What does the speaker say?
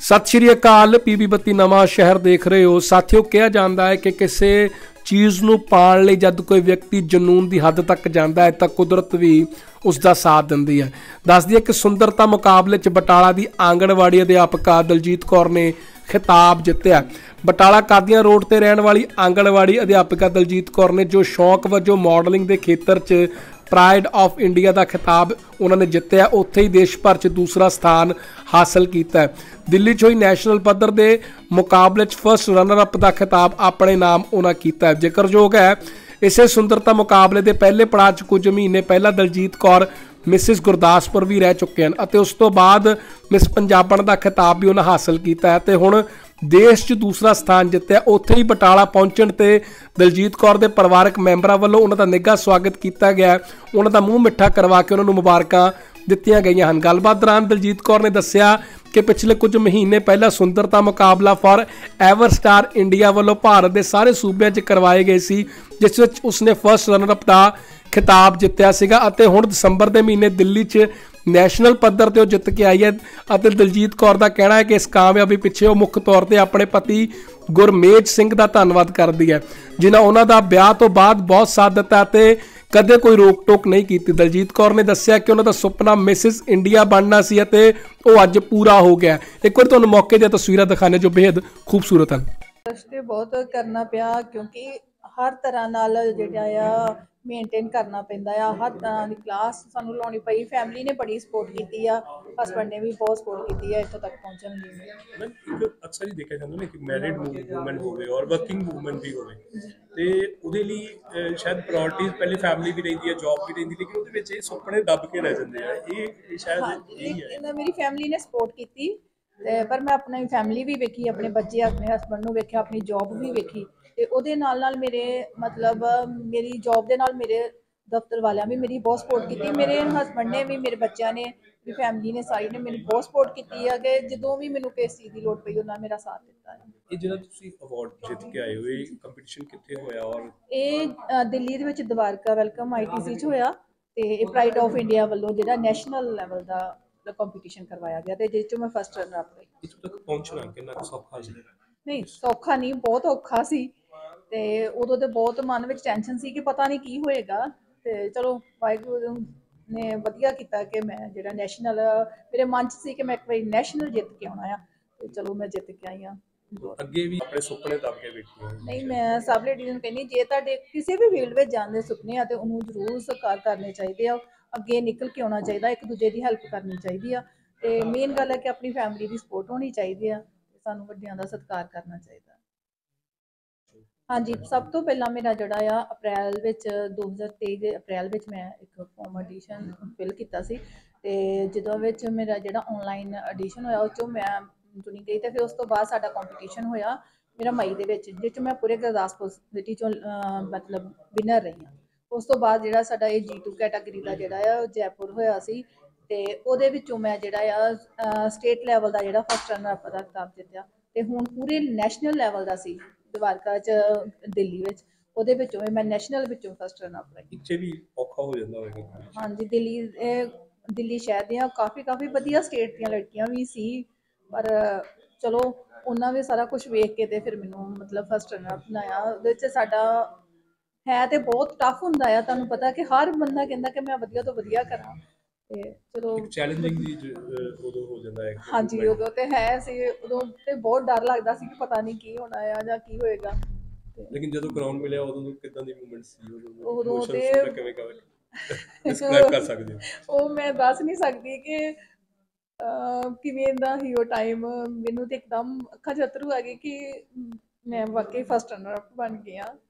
सत श्री अकाल। पीबी 32 नवा शहर देख रहे हो साथियों। कहा जाता है कि किसी चीज़ नूं पाण लई जद कोई व्यक्ति जनून की हद तक जाता है तो कुदरत भी उसका साथ दिंदी है। दस दिए कि सुंदरता मुकाबले च बटाला की आंगणवाड़ी अध्यापका दलजीत कौर ने खिताब जितया। बटाला कादियां रोड पर रहने वाली आंगणवाड़ी अध्यापका दलजीत कौर ने जो शौक वजों मॉडलिंग के खेतर च प्राइड ऑफ इंडिया का खिताब उन्होंने जितया, उत्थे ही देश भर च दूसरा स्थान हासिल किया है। दिल्ली च हुई नैशनल पद्धर के मुकाबले फर्स्ट रनर अप का खिताब अपने नाम उन्होंने किया है। जिक्रयोग है इसे सुंदरता मुकाबले के पहले पड़ाव च कुछ महीने पहला दलजीत कौर मिसिस गुरदासपुर भी रह चुके हैं और उस तो बाद मिस पंजाबण का खिताब भी उन्हें हासिल किया है। तो हुण देश च दूसरा स्थान जितया। उत्थे ही बटाला पहुंचण ते दलजीत कौर के परिवारक मैंबरों वालों उन्हों का निघा स्वागत किया गया। उन्हों का मूँह मिठा करवा के उन्होंने मुबारकां दित्तियां गईयां हन। गलबात दौरान दलजीत कौर ने दस्सिया कि पिछले कुछ महीने पहला सुंदरता मुकाबला फॉर एवर स्टार इंडिया वालों भारत के सारे सूबे च करवाए गए सी, जिस विच उसने फर्स्ट रनर अप का खिताब जितया सीगा अते हुण दिसंबर के महीने दिल्ली च नैशनल पद्धर ते जित के आई है। अते दलजीत कौर का कहना है कि इस कामयाबी पिछे वो मुख्य तौर पर अपने पति गुरमेज सिंह का धन्नवाद करती है, जिन्हें उन्होंने ब्याह तो बाद बहुत साथ दिता ते कदे कोई रोक टोक नहीं की। दलजीत कौर ने दस्सिया कि उन्होंने सुपना मिसिस इंडिया बनना सी ते वो अज पूरा हो गया। एक बार तुहानूं मौके दी तस्वीरां दिखाने जो बेहद खूबसूरत हैं। कष्ट बहुत करना पिया क्योंकि हर तरह नाल जिहड़ा आ मेनटेन करना पैंदा आ। हर तरह की क्लास सानूं लाउणी पई। फैमिली ने बड़ी सपोर्ट की आ, हसबैंड ने भी बहुत सपोर्ट की है इत्थों तक पहुंचण दी। एक अक्सर ही देखा जाता ना कि मैरिड वूमन होवे और वर्किंग वूमन भी होवे ते उहदे लई शायद प्रायोरिटीज पहले फैमिली भी रहिंदी है, जॉब भी रहिंदी, लेकिन उहदे विच इह सुपने दब के रह जांदे आ। ये शायद यही है। मेरी फैमिली ने सपोर्ट की पर मैं अपनी फैमिली भी वेखी, अपने बच्चे अपने हसबैंड नूं वेखिया, अपनी जॉब भी वेखी ते उहदे नाल मेरे मतलब मेरी जॉब दे नाल मेरे दफ्तर वालियां भी मेरी बहुत सपोर्ट की। मेरे हसबैंड ने भी, मेरे बच्चों ने, मेरी फैमिली ने, सारी ने मेरी बहुत सपोर्ट की है कि जदों भी मैनूं किस चीज़ की लोड़ पई उन्होंने मेरा साथ दिता है। ਇਹ ਜਿਹੜਾ ਤੁਸੀਂ ਅਵਾਰਡ ਜਿੱਤ ਕੇ ਆਏ ਹੋ, ਇਹ ਕੰਪੀਟੀਸ਼ਨ ਕਿੱਥੇ ਹੋਇਆ ਔਰ ਇਹ ਦਿੱਲੀ ਦੇ ਵਿੱਚ ਦਵਾਰਕਾ ਵੈਲਕਮ ITC 'ਚ ਹੋਇਆ ਤੇ ਇਹ ਪ੍ਰਾਈਡ ਆਫ ਇੰਡੀਆ ਵੱਲੋਂ ਜਿਹੜਾ ਨੈਸ਼ਨਲ ਲੈਵਲ ਦਾ ਕੰਪੀਟੀਸ਼ਨ ਕਰਵਾਇਆ ਗਿਆ ਤੇ ਜਿਸ 'ਚੋਂ ਮੈਂ ਫਸਟ ਰਨਰ ਅਪ ਹੋਈ। ਇੱਥੋਂ ਤੱਕ ਪਹੁੰਚਣਾ ਕਿੰਨਾ ਕੁ ਸੌਖਾ ਸੀ? ਨਹੀਂ ਸੌਖਾ ਨਹੀਂ, ਬਹੁਤ ਔਖਾ ਸੀ ਤੇ ਉਦੋਂ ਤੇ ਬਹੁਤ ਮਨ ਵਿੱਚ ਟੈਨਸ਼ਨ ਸੀ ਕਿ ਪਤਾ ਨਹੀਂ ਕੀ ਹੋਏਗਾ ਤੇ ਚਲੋ ਵਾਹਿਗੁਰੂ ਨੇ ਵਧੀਆ ਕੀਤਾ ਕਿ ਮੈਂ ਜਿਹੜਾ ਨੈਸ਼ਨਲ ਮੇਰੇ ਮਨ 'ਚ ਸੀ ਕਿ ਮੈਂ ਇੱਕ ਵਾਰੀ ਨੈਸ਼ਨਲ ਜਿੱਤ ਕੇ ਆਉਣਾ ਆ ਤੇ ਚਲੋ ਮੈਂ ਜਿੱਤ ਕੇ ਆਈ ਹਾਂ। ਅੱਗੇ ਵੀ ਆਪਣੇ ਸੁਪਨੇ ਦੱਬ ਕੇ ਵੇਖੋ। ਨਹੀਂ ਮੈਂ ਸਭ ਲੇਡੀਜ਼ ਨੂੰ ਕਹਿੰਦੀ ਜੇ ਤੁਹਾਡੇ ਕਿਸੇ ਵੀ ਫੀਲਡ ਵਿੱਚ ਜਾਣ ਦੇ ਸੁਪਨੇ ਆ ਤੇ ਉਹਨੂੰ ਜ਼ਰੂਰ ਸਾਕਾਰ ਕਰਨੇ ਚਾਹੀਦੇ ਆ, ਅੱਗੇ ਨਿਕਲ ਕੇ ਆਉਣਾ ਚਾਹੀਦਾ, ਇੱਕ ਦੂਜੇ ਦੀ ਹੈਲਪ ਕਰਨੀ ਚਾਹੀਦੀ ਆ ਤੇ ਮੇਨ ਗੱਲ ਹੈ ਕਿ ਆਪਣੀ ਫੈਮਿਲੀ ਦੀ ਸਪੋਰਟ ਹੋਣੀ ਚਾਹੀਦੀ ਆ, ਸਾਨੂੰ ਵੱਡਿਆਂ ਦਾ ਸਤਿਕਾਰ ਕਰਨਾ ਚਾਹੀਦਾ। ਹਾਂਜੀ, ਸਭ ਤੋਂ ਪਹਿਲਾਂ ਮੇਰਾ ਜਿਹੜਾ ਆ ਅਪ੍ਰੈਲ ਵਿੱਚ 2023 ਦੇ ਅਪ੍ਰੈਲ ਵਿੱਚ ਮੈਂ ਇੱਕ ਫਾਰਮ ਆਡੀਸ਼ਨ ਫਿਲ ਕੀਤਾ ਸੀ ਤੇ ਜਦੋਂ ਵਿੱਚ ਮੇਰਾ ਜਿਹੜਾ ਆਨਲਾਈਨ ਆਡੀਸ਼ਨ ਹੋਇਆ ਉਹ 'ਚੋਂ ਮੈਂ ਚੁਣੀ ਗਈ ਤੇ ਫਿਰ ਉਸ ਤੋਂ ਬਾਅਦ ਸਾਡਾ ਕੰਪੀਟੀਸ਼ਨ ਹੋਇਆ ਮੇਰਾ ਮਈ ਦੇ ਵਿੱਚ, ਜਿਸ 'ਚ ਮੈਂ ਪੂਰੇ ਗੁਰਦਾਸਪੁਰ ਸਿਟੀ 'ਚੋਂ ਮਤਲਬ ਵਿਨਰ ਰਹੀ ਹਾਂ। ਉਸ ਤੋਂ ਬਾਅਦ ਜਿਹੜਾ ਸਾਡਾ ਇਹ G2 ਕੈਟਾਗਰੀ ਦਾ ਜਿਹੜਾ ਆ ਉਹ ਜੈਪੁਰ ਹੋਇਆ ਸੀ ਤੇ ਉਹਦੇ ਵਿੱਚੋਂ ਮੈਂ ਜਿਹੜਾ ਆ ਸਟੇਟ ਲੈਵਲ ਦਾ ਜਿਹੜਾ ਫਸਟ ਰਨਰ ਅਪ ਦਾ ਖਿਤਾਬ ਜਿੱਤਿਆ ਤੇ ਹੁਣ ਪੂਰੇ ਨੈਸ਼ਨਲ ਲੈਵਲ ਦਾ ਸੀ ਦਵਾਰਕਾ 'ਚ ਦਿੱਲੀ ਵਿੱਚ, ਉਹਦੇ ਵਿੱਚੋਂ ਮੈਂ ਨੈਸ਼ਨਲ ਵਿੱਚੋਂ ਫਸਟ ਰਨਰ ਅਪ ਰਹੀ। ਇੱਥੇ ਵੀ ਔਖਾ ਹੋ ਜਾਂਦਾ ਹੋਵੇਗਾ। ਹਾਂਜੀ, ਦਿੱਲੀ ਸ਼ਹਿਰ ਦੀਆਂ ਕਾਫੀ ਵਧੀਆ ਸਟੇਟ ਦੀਆਂ ਲੜਕੀਆਂ ਵੀ ਸੀ ਪਰ ਚਲੋ ਉਹਨਾਂ ਵੀ ਸਾਰਾ ਕੁਝ ਵੇਖ ਕੇ ਤੇ ਫਿਰ ਮੈਨੂੰ ਮਤਲਬ ਫਸਟ ਰਨਰ ਅਪ ਬਣਾਇਆ। ਉਹਦੇ 'ਚ ਸਾਡਾ ਹੈ ਤੇ ਬਹੁਤ ਟਫ ਹੁੰਦਾ ਆ, ਤੁਹਾਨੂੰ ਪਤਾ ਕਿ ਹਰ ਬੰਦਾ ਕਹਿੰਦਾ ਕਿ ਮੈਂ ਵਧੀਆ ਤੋਂ ਵਧੀਆ ਕਰਾਂ ਤੇ ਚਲੋ ਚੈਲੰਜਿੰਗ ਵੀ ਉਦੋਂ ਹੋ ਜਾਂਦਾ ਹੈ। ਹਾਂਜੀ, ਉਦੋਂ ਤੇ ਹੈ ਸੀ, ਉਦੋਂ ਤੇ ਬਹੁਤ ਡਰ ਲੱਗਦਾ ਸੀ ਕਿ ਪਤਾ ਨਹੀਂ ਕੀ ਹੋਣਾ ਆ ਜਾਂ ਕੀ ਹੋਏਗਾ। ਲੇਕਿਨ ਜਦੋਂ ਗਰਾਊਂਡ ਮਿਲਿਆ ਉਦੋਂ ਕਿੱਦਾਂ ਦੀ ਮੂਵਮੈਂਟ ਸੀ? ਉਦੋਂ ਤੇ ਕਿਵੇਂ ਡਿਸਕ੍ਰਾਈਬ ਕਰ ਸਕਦੇ ਹੋ? ਉਹ ਮੈਂ ਦੱਸ ਨਹੀਂ ਸਕਦੀ ਕਿ ਕਿਵੇਂ ਦਾ ਹੀ ਉਹ ਟਾਈਮ। ਮੈਨੂੰ ਤੇ ਇੱਕਦਮ ਅੱਖਾਂ 'ਚ ਅੱਥਰੂ ਆ ਗਏ ਕਿ ਮੈਂ ਵਾਕਈ ਫਸਟ ਰਨਰ ਅਪ ਬਣ ਗਈ ਹਾਂ।